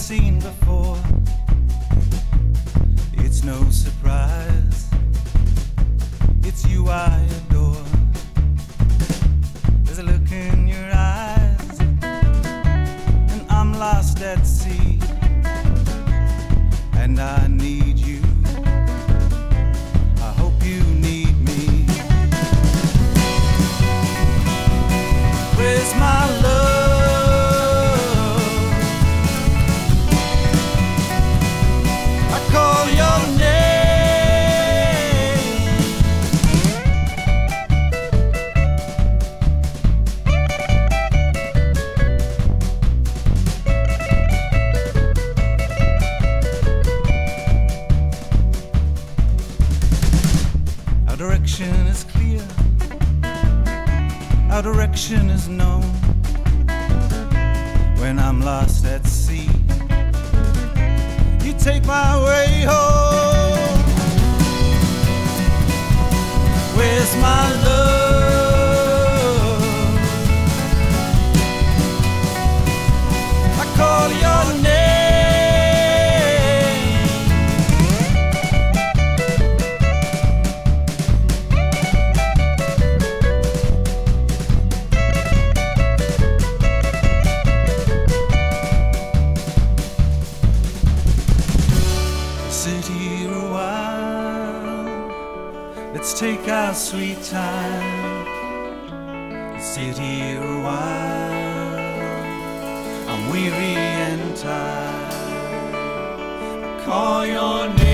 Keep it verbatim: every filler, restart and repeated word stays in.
seen before. It's no surprise, it's you I adore. There's a look in your eyes, and I'm lost at sea, and I need you. I hope you need me. Where's my love? Our direction is clear, our direction is known. When I'm lost at sea, you take my way home. Where's my love? I call your name. Sit here a while, let's take our sweet time. Sit here a while, I'm weary and tired. I call your name.